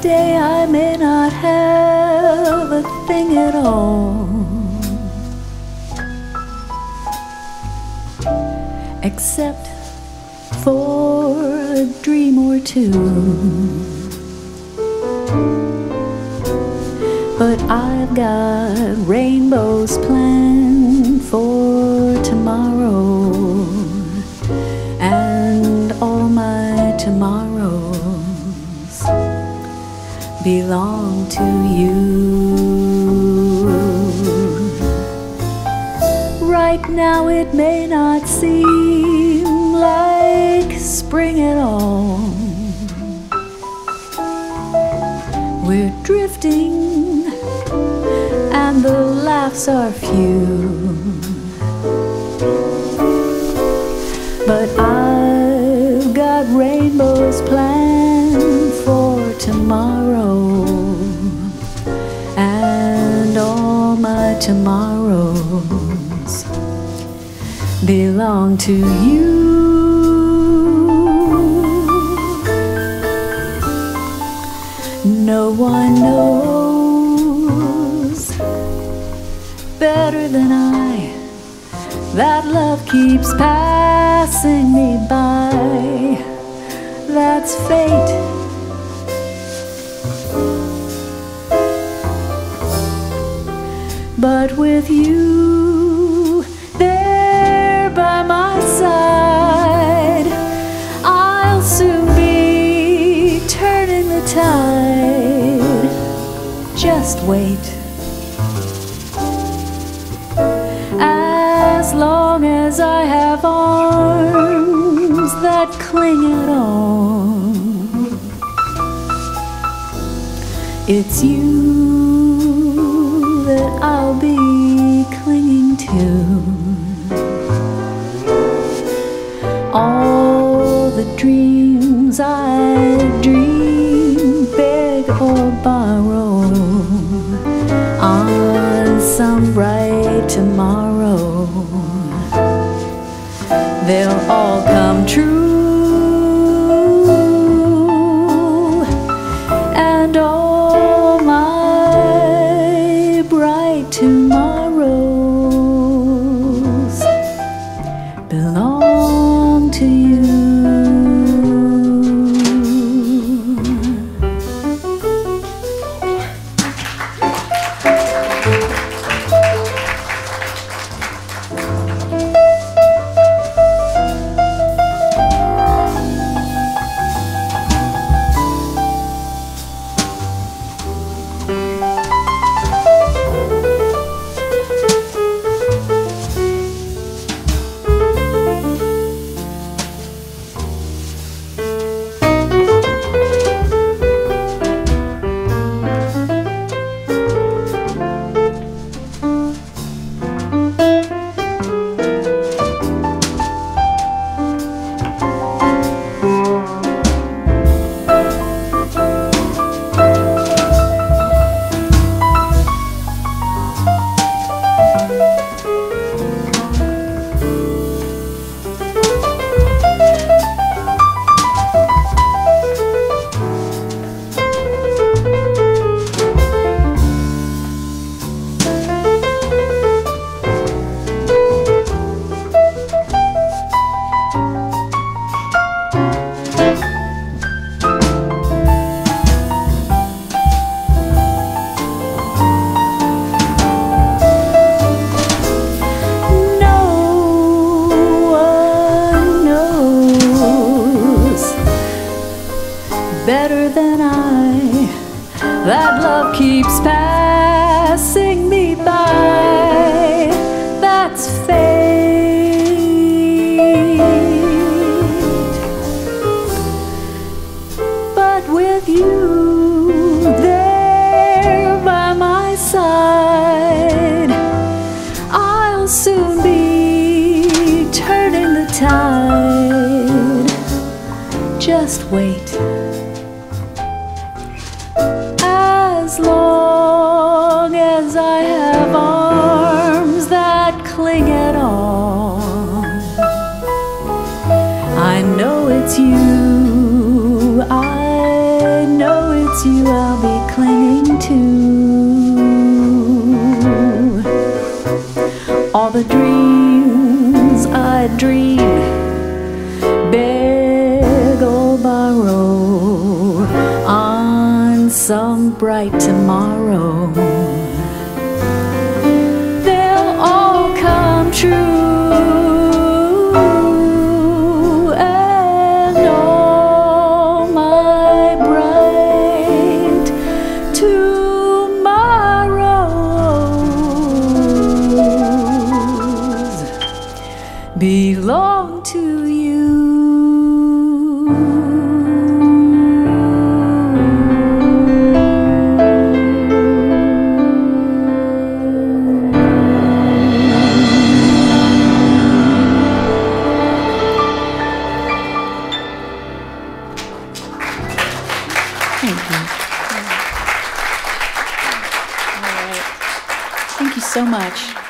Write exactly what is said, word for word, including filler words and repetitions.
day I may not have a thing at all, except for a dream or two. But I've got rainbows planned for tomorrow, and all my tomorrows belong to you. Right now it may not seem like spring at all. We're drifting and the laughs are few, but I've got rainbows planned for tomorrow, and all my tomorrows belong to you. No one knows better than I that love keeps passing me by. That's fate. But with you there by my side, I'll soon be turning the tide. Just wait. As long as I have arms that cling at all, it's you that I'll be clinging to. All the dreams I dream, beg or borrow, on some bright tomorrow, they'll all come true, and all my bright tomorrows belong to you. Better than I that love keeps passing me by. That's fate. But with you there by my side, I'll soon be turning the tide. Just wait. As long as I have arms that cling at all, I know it's you, I know it's it's you I'll be clinging to. All the dreams I dream, beg or borrow, on some bright tomorrow, they'll all come true. And all my bright tomorrows belong to you. Thank you. All right. Thank you so much.